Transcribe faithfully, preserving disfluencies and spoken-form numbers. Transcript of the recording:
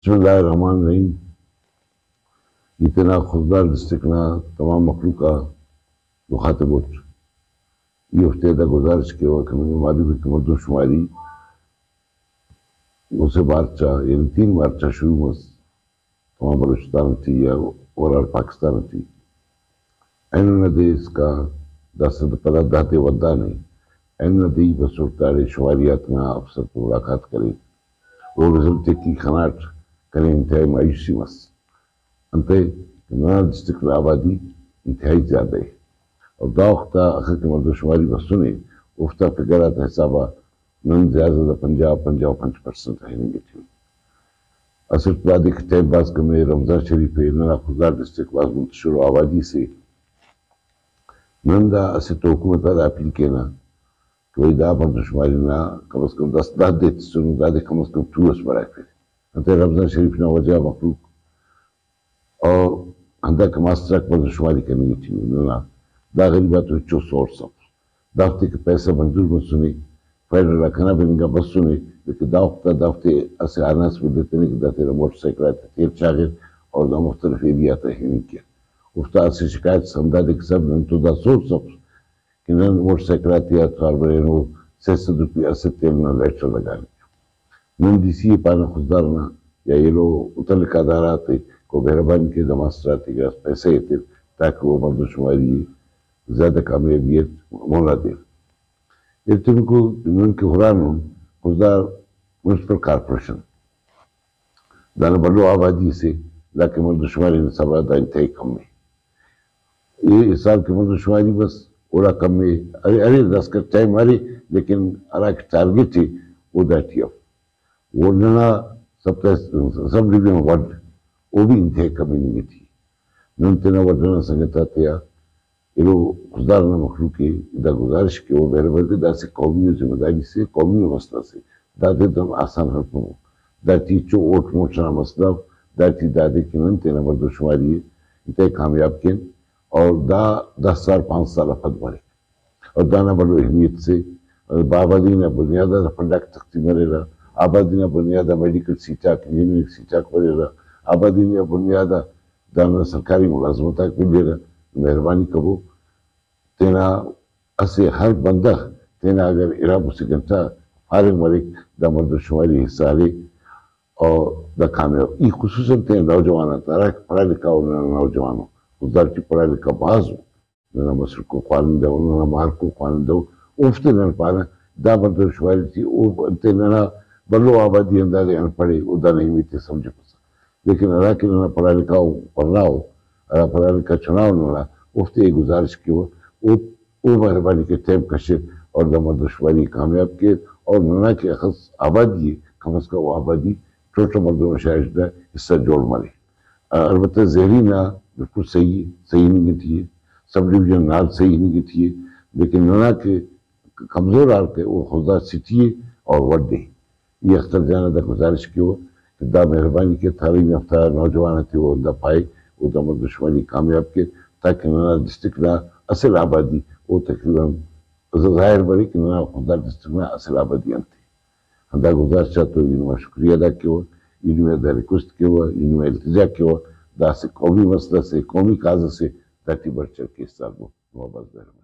بسم اللہ الرحمن الرحیم. اتنا خوددار ڈسٹرکٹ نہ تمام مخلوقہ مخاطب ہوت یہ ہفتے دا گزارش کے وقت میں معلوم کی مردم شماری اسے مارچہ یعنی تین مارچہ شروع میں تمام بلوچستان تھی یا اوورال پاکستان تھی. اینو ندے اس کا دست پلا داتے ودا نہیں اینو ندی بس اٹھتاڑے شماریات میں افسر کو ملاقات کرے وہ رزلٹ کی خناٹ کریں انتہائی مایوسی مس انتے نانا ڈسٹرکٹ آبادی انتہائی زیادہ ہے اور دا وقتا اخر کے مردم شماری بس سنے افتا فکرات حسابہ نن زیادہ دا پنجاب پنجاب پنچ پرسنٹ رہنے گی تھی. اصل بعد ایک ٹائم باز کمیں رمضان شریف ہے نانا خوددار ڈسٹرکٹ باز منتشر آبادی سے نن دا اصل تو حکومت دا اپیل کہنا کہ وہی دا مردم شماری نا کم از کم دس دس دیت سنو دا دے کم از کم ٹورس بڑھائے پھر انتے رمضان شریف نا وجہ مخلوق اور اندہ کا ماسٹرک مردم شماری کرنے گی تھی نانا دا غریبات ہوئی چو سور سب دافتے کے پیسہ منظور میں سنے فیڈرل رکھنا بنگا بس سنے لیکن دا وقتا دافتے اسے آناس میں دیتے نہیں کہ دا تیرا موٹر سائیکل آتا تیر چاگر اور دا مختلف ایریا تا ہے نہیں کیا افتا اسے شکایت سمدہ دے کہ سب نن تو دا سور سب کہ نن موٹر سائیکل آتی ہے اتوار برے نو سیسد روپی اسے تیل نہ لیٹر لگانے نن ڈی سی پانا خوددارنا یا یہ لو اتلک ادارات کو مہربانی کے دماستراتی کے پیسے تھے تاکہ وہ مردم شماری زیادہ کامیابیت مولا دے. ارتن کو ان کے حرانون خوددار میونسپل کارپوریشن دانا بلو آبادی سے لاکہ مردم شماری نصابہ دا انتہائی کم میں یہ اس سال کے مردم شماری بس اوڑا کم میں ارے ارے دس کا ٹائم آرے لیکن ارا کی ٹارگیٹ ہے وہ دیٹی اب وہ ننا سب سب ڈویژن ورڈ وہ بھی انتہائی کمی نہیں تھی نن تینا ورڈنا سنگتا تیا یہ لو خوددارنا مخلوق کی دا گزارش کے وہ مہربانی دا سے قومی و ذمہ داری سے قومی و مسئلہ سے دا دے دم آسان حرف ہوں دا تی چو اوٹ موٹنا مسئلہ دا تی دا دے کی نن تینا مردم شماری انتہائی کامیاب کن اور دا دس سال پانچ سال افد بڑھے اور دانا بڑو اہمیت سے آبادی نے بنیادہ فنڈاک تقسیم رہے رہا آبادی نے بنیادہ میڈیکل سیٹاک انجینئرنگ سیٹاک پڑے رہا آبادی نے بنیادہ دانا سرکاری ملازمتاک بھی لے رہا. مہربانی کبو تینا اسے ہر بندہ تینا اگر اراب اسی گھنٹہ فارغ ملک دا مردم شماری حصہ لے اور دا کامیاب ای خصوصاً تینا نوجوانا تارا پڑھا لکھا ہو نوجوانوں خوددار کی پڑھا لکھا باز ہو نانا مصر کو خوانن دو نانا مار کو خوانن دو افتے نانا پانا دا مردم شماری تھی او تینا بلو آبادی اندازے ان پڑھے او دا نہیں میتے سمجھے پسا لیکن ارا کی نانا پڑھا لکھا ہو پڑھنا ہو ارا پڑھا لکھا چناؤ نانا افتے گزارش کی وہ او مہربانی کے ٹائم کشے اور دا مردم شماری کامیاب کے اور نانا کی اخص آبادی ہے کم از کم آبادی ٹوٹل مردم شاہش دا حصہ جوڑ ملے. البتہ زہری نا بالکل صحیح صحیح نہیں گئی ہے سب ڈویژن نال صحیح نہیں گئی ہے لیکن نانا کے کمزور آل کے وہ خوددار سٹی ہے اور وڈے یہ اختر جانا دا گزارش کی وہ کہ دا مہربانی کے تعلیم یافتہ نوجوان تھے وہ دا پائے وہ دا مردم شماری کامیاب کے تاکہ نانا ڈسٹرکٹ نا اصل آبادی وہ تقریباً ظاہر بڑی کہ نانا خوددار ڈسٹرکٹ میں اصل آبادی آنتی ہندہ گزارش چاہتا ہوں انہوں شکریہ ادا کیا ہوا انہوں دا ریکوسٹ کیا ہوا انہوں التجا کیا ہوا دا سے قومی مسئلہ سے قومی کاز سے تاکہ بڑھ چڑھ کے اس سال محبت بہرمانی